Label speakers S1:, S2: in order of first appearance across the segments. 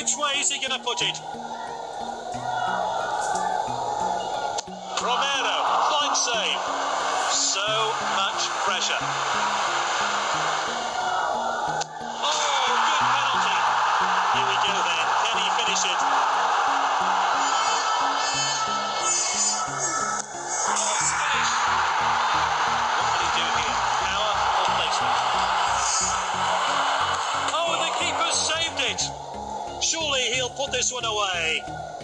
S1: which way is he going to put it? Romero, fine save. So much pressure. Oh, good penalty. Here we go then. Can he finish it? Surely he'll put this one away.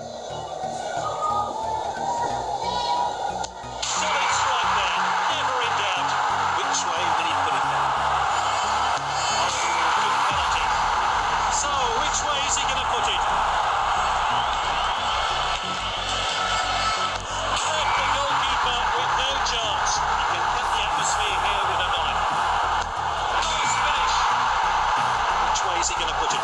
S1: Solid strike there, never in doubt. Which way will he put it down? Oh, good penalty. So, which way is he going to put it? Left the goalkeeper with no chance. He can cut the atmosphere here with a knife. Nice finish. Which way is he going to put it?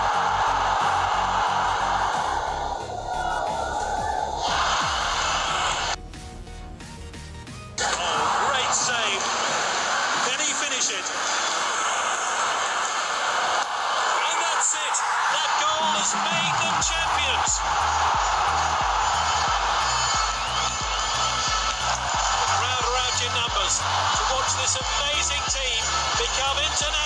S1: Save. Can he finish it? And that's it. That goal has made them champions. The crowd are out in numbers to watch this amazing team become international.